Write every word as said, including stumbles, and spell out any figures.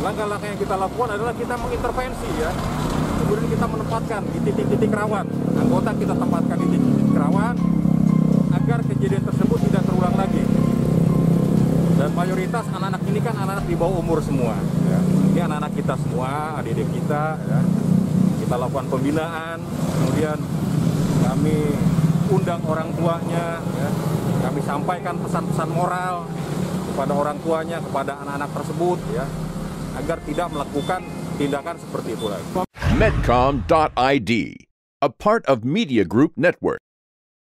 Langkah-langkah yang kita lakukan adalah kita mengintervensi ya. Kemudian kita menempatkan di titik-titik rawan. Anggota kita tempatkan di titik-titik rawan agar kejadian tersebut tidak terulang lagi. Dan mayoritas anak-anak ini kan anak-anak di bawah umur semua. Ya. Ini anak-anak kita semua, adik-adik kita. Ya. Kita lakukan pembinaan, kemudian kami undang orang tuanya, ya. Kami sampaikan pesan-pesan moral kepada orang tuanya, kepada anak-anak tersebut, ya, agar tidak melakukan tindakan seperti itu lagi. Medcom dot I D, a part of Media Group Network.